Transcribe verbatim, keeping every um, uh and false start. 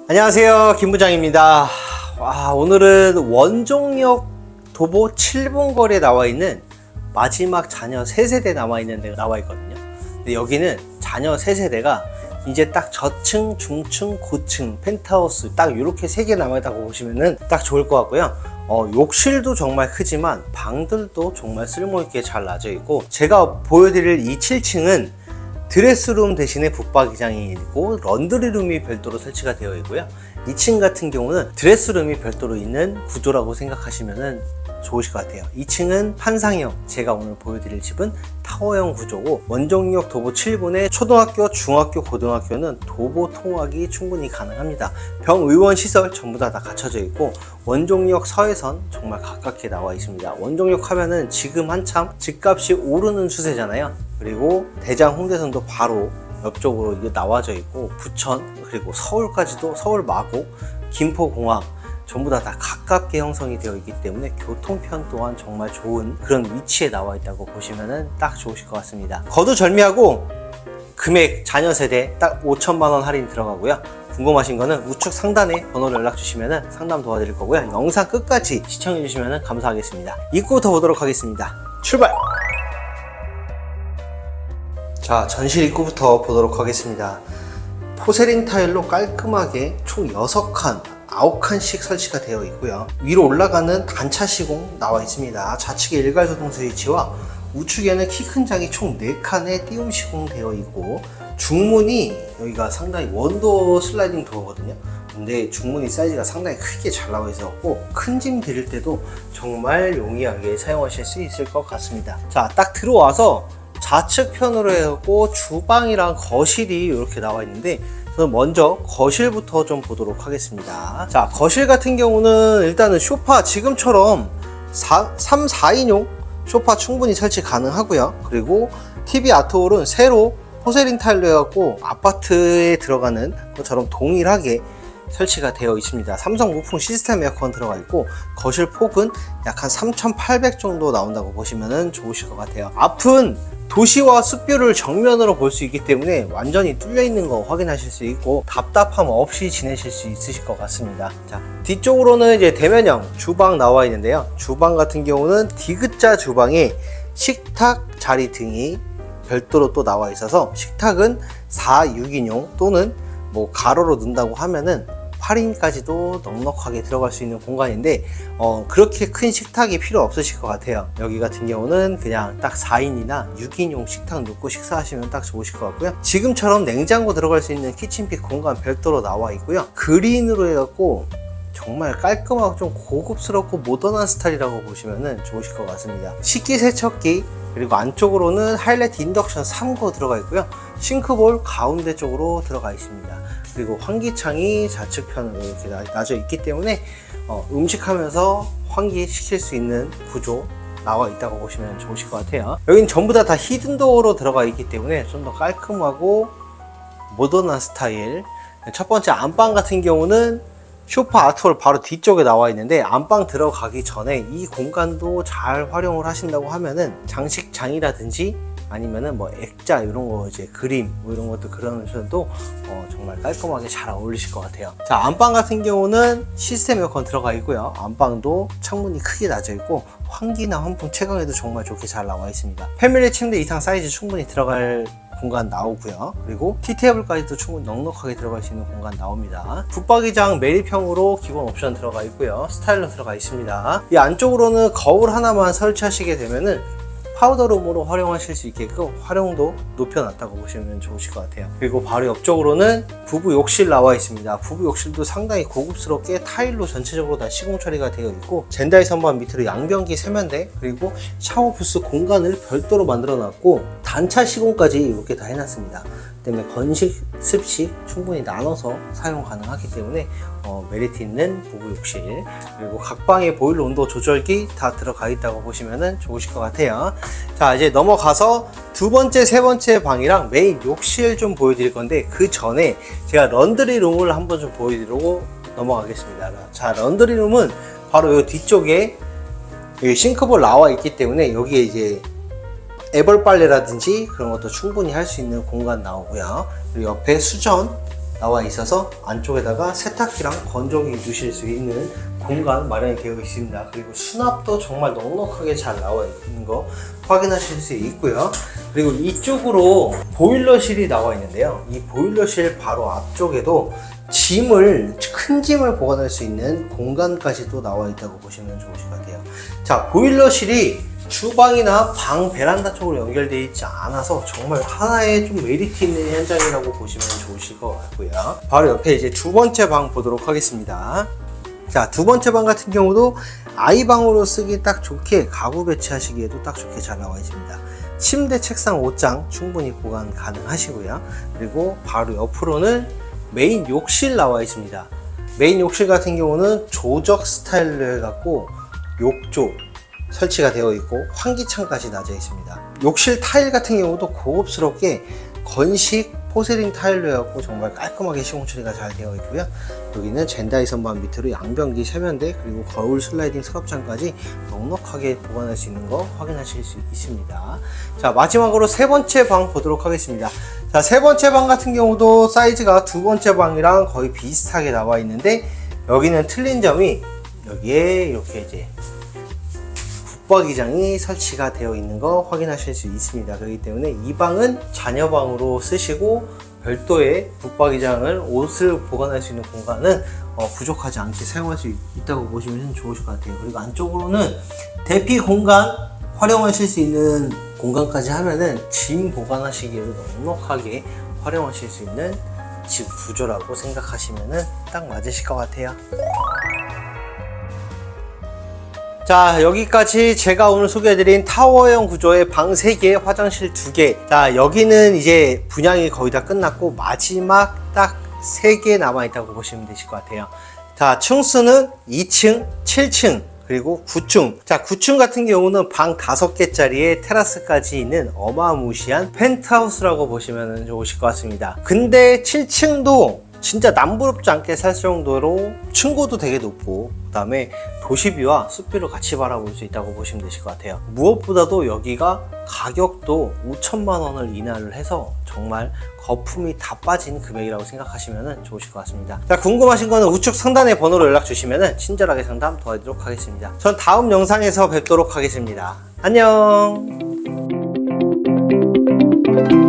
안녕하세요, 김 부장입니다. 와, 오늘은 원종역 도보 칠 분 거리에 나와 있는 마지막 자녀 세 세대 남아 있는 데가 나와 있거든요. 근데 여기는 자녀 세 세대가 이제 딱 저층, 중층, 고층, 펜트하우스 딱 이렇게 세 개 남아 있다고 보시면은 딱 좋을 것 같고요. 어, 욕실도 정말 크지만 방들도 정말 쓸모있게 잘 놔져 있고, 제가 보여드릴 이 칠 층은 드레스룸 대신에 붙박이장이 있고 런드리룸이 별도로 설치가 되어 있고요. 이 층 같은 경우는 드레스룸이 별도로 있는 구조라고 생각하시면 좋으실 것 같아요. 이 층은 판상형, 제가 오늘 보여드릴 집은 타워형 구조고, 원종역 도보 칠 분의 초등학교, 중학교, 고등학교는 도보 통학이 충분히 가능합니다. 병의원 시설 전부 다, 다 갖춰져 있고, 원종역 서해선 정말 가깝게 나와 있습니다. 원종역 하면은 지금 한참 집값이 오르는 추세잖아요. 그리고 대장 홍대선도 바로 옆쪽으로 이게 나와져 있고, 부천 그리고 서울까지도, 서울 마곡, 김포공항 전부 다 다 가깝게 형성이 되어 있기 때문에 교통편 또한 정말 좋은 그런 위치에 나와 있다고 보시면 딱 좋으실 것 같습니다. 거두절미하고 금액 자녀 세대 딱 오천만 원 할인 들어가고요. 궁금하신 거는 우측 상단에 번호로 연락 주시면 상담 도와드릴 거고요. 영상 끝까지 시청해 주시면 감사하겠습니다. 입구부터 보도록 하겠습니다. 출발! 자, 전실 입구부터 보도록 하겠습니다. 포세린 타일로 깔끔하게 총 여섯 칸, 아홉 칸씩 설치가 되어 있고요. 위로 올라가는 단차 시공 나와 있습니다. 좌측에 일괄소동 스위치와 우측에는 키 큰 장이 총 네 칸에 띄움 시공 되어 있고, 중문이 여기가 상당히 원도 슬라이딩 도어거든요. 근데 중문이 사이즈가 상당히 크게 잘 나와 있었고, 큰 짐 드릴 때도 정말 용이하게 사용하실 수 있을 것 같습니다. 자, 딱 들어와서 좌측 편으로 해갖고 주방이랑 거실이 이렇게 나와 있는데, 저는 먼저 거실부터 좀 보도록 하겠습니다. 자, 거실 같은 경우는 일단은 소파 지금처럼 삼, 사 인용 소파 충분히 설치 가능하고요. 그리고 티비 아트홀은 새로 포세린 타일로 해갖고 아파트에 들어가는 것처럼 동일하게 설치가 되어 있습니다. 삼성 무풍 시스템 에어컨 들어가 있고, 거실 폭은 약 한 삼천팔백 정도 나온다고 보시면 좋으실 것 같아요. 앞은 도시와 숲뷰를 정면으로 볼 수 있기 때문에 완전히 뚫려 있는 거 확인하실 수 있고, 답답함 없이 지내실 수 있으실 것 같습니다. 자, 뒤쪽으로는 이제 대면형 주방 나와 있는데요. 주방 같은 경우는 디귿자 주방에 식탁 자리 등이 별도로 또 나와 있어서, 식탁은 사, 육 인용 또는 뭐 가로로 넣는다고 하면은 팔 인까지도 넉넉하게 들어갈 수 있는 공간인데, 어, 그렇게 큰 식탁이 필요 없으실 것 같아요. 여기 같은 경우는 그냥 딱 사 인이나 육 인용 식탁 놓고 식사하시면 딱 좋으실 것 같고요. 지금처럼 냉장고 들어갈 수 있는 키친핏 공간 별도로 나와 있고요. 그린으로 해갖고 정말 깔끔하고 좀 고급스럽고 모던한 스타일이라고 보시면 좋으실 것 같습니다. 식기세척기, 그리고 안쪽으로는 하이라이트 인덕션 삼 구 들어가 있고요. 싱크볼 가운데 쪽으로 들어가 있습니다. 그리고 환기창이 좌측편으로 이렇게 놔져 있기 때문에 어, 음식하면서 환기시킬 수 있는 구조 나와 있다고 보시면 좋으실 것 같아요. 여기는 전부 다 다 히든도어로 들어가 있기 때문에 좀 더 깔끔하고 모던한 스타일. 첫 번째 안방 같은 경우는 소파 아트홀 바로 뒤쪽에 나와 있는데, 안방 들어가기 전에 이 공간도 잘 활용을 하신다고 하면은 장식장이라든지 아니면은 뭐 액자 이런 거, 이제 그림 뭐 이런 것도 그려놓으셔도 어, 정말 깔끔하게 잘 어울리실 것 같아요. 자, 안방 같은 경우는 시스템 에어컨 들어가 있고요. 안방도 창문이 크게 놔져 있고, 환기나 환풍 채광에도 정말 좋게 잘 나와 있습니다. 패밀리 침대 이상 사이즈 충분히 들어갈 공간 나오고요. 그리고 티테이블까지도 충분히 넉넉하게 들어갈 수 있는 공간 나옵니다. 붙박이장 매립형으로 기본 옵션 들어가 있고요. 스타일러 들어가 있습니다. 이 안쪽으로는 거울 하나만 설치하시게 되면은 파우더룸으로 활용하실 수 있게끔 활용도 높여놨다고 보시면 좋으실 것 같아요. 그리고 바로 옆쪽으로는 부부 욕실 나와 있습니다. 부부 욕실도 상당히 고급스럽게 타일로 전체적으로 다 시공 처리가 되어 있고, 젠다이 선반 밑으로 양변기 세면대, 그리고 샤워 부스 공간을 별도로 만들어 놨고, 단차 시공까지 이렇게 다 해놨습니다. 때문에 건식, 습식 충분히 나눠서 사용 가능하기 때문에 어, 메리트 있는 부부 욕실, 그리고 각 방에 보일러 온도 조절기 다 들어가 있다고 보시면 좋으실 것 같아요. 자, 이제 넘어가서 두 번째, 세 번째 방이랑 메인 욕실 좀 보여드릴 건데, 그 전에 제가 런드리 룸을 한번 좀 보여드리고 넘어가겠습니다. 자, 런드리 룸은 바로 이 뒤쪽에 여기 싱크볼 나와 있기 때문에 여기에 이제 애벌 빨래라든지 그런 것도 충분히 할 수 있는 공간 나오고요. 그리고 옆에 수전, 나와 있어서 안쪽에다가 세탁기랑 건조기 두실 수 있는 공간 마련이 되어 있습니다. 그리고 수납도 정말 넉넉하게 잘 나와 있는 거 확인하실 수 있고요. 그리고 이쪽으로 보일러실이 나와 있는데요. 이 보일러실 바로 앞쪽에도 짐을, 큰 짐을 보관할 수 있는 공간까지도 나와 있다고 보시면 좋으실 것 같아요. 자, 보일러실이 주방이나 방, 베란다 쪽으로 연결되어 있지 않아서 정말 하나의 좀 메리트 있는 현장이라고 보시면 좋으실 것 같고요. 바로 옆에 이제 두 번째 방 보도록 하겠습니다. 자, 두 번째 방 같은 경우도 아이방으로 쓰기 딱 좋게, 가구 배치하시기에도 딱 좋게 잘 나와 있습니다. 침대, 책상, 옷장 충분히 보관 가능하시고요. 그리고 바로 옆으로는 메인 욕실 나와 있습니다. 메인 욕실 같은 경우는 조적 스타일로 해갖고 욕조 설치가 되어 있고 환기창까지 놔져 있습니다. 욕실 타일 같은 경우도 고급스럽게 건식 포세린 타일로 해갖고 정말 깔끔하게 시공 처리가 잘 되어 있고요. 여기는 젠다이 선반 밑으로 양변기, 세면대, 그리고 거울 슬라이딩 서랍장까지 넉넉하게 보관할 수 있는 거 확인하실 수 있습니다. 자, 마지막으로 세 번째 방 보도록 하겠습니다. 자, 세 번째 방 같은 경우도 사이즈가 두 번째 방이랑 거의 비슷하게 나와 있는데, 여기는 틀린 점이 여기에 이렇게 이제 붙박이장이 설치가 되어 있는 거 확인하실 수 있습니다. 그렇기 때문에 이 방은 자녀방으로 쓰시고 별도의 붙박이장을, 옷을 보관할 수 있는 공간은 어, 부족하지 않게 사용할 수 있다고 보시면 좋으실 것 같아요. 그리고 안쪽으로는 대피 공간 활용하실 수 있는 공간까지 하면은 짐 보관하시기에도 넉넉하게 활용하실 수 있는 집 구조라고 생각하시면은 딱 맞으실 것 같아요. 자, 여기까지 제가 오늘 소개해드린 타워형 구조의 방 세 개, 화장실 두 개. 자, 여기는 이제 분양이 거의 다 끝났고 마지막 딱 세 개 남아있다고 보시면 되실 것 같아요. 자, 층수는 이 층, 칠 층, 그리고 구 층. 자, 구 층 같은 경우는 방 다섯 개짜리에 테라스까지 있는 어마무시한 펜트하우스라고 보시면 좋으실 것 같습니다. 근데 칠 층도 진짜 남부럽지 않게 살 정도로 층고도 되게 높고, 그 다음에 도시비와 숲비를 같이 바라볼 수 있다고 보시면 되실 것 같아요. 무엇보다도 여기가 가격도 오천만 원을 인하를 해서 정말 거품이 다 빠진 금액이라고 생각하시면 좋으실 것 같습니다. 자, 궁금하신 거는 우측 상단의 번호로 연락 주시면 친절하게 상담 도와드리도록 하겠습니다. 전 다음 영상에서 뵙도록 하겠습니다. 안녕.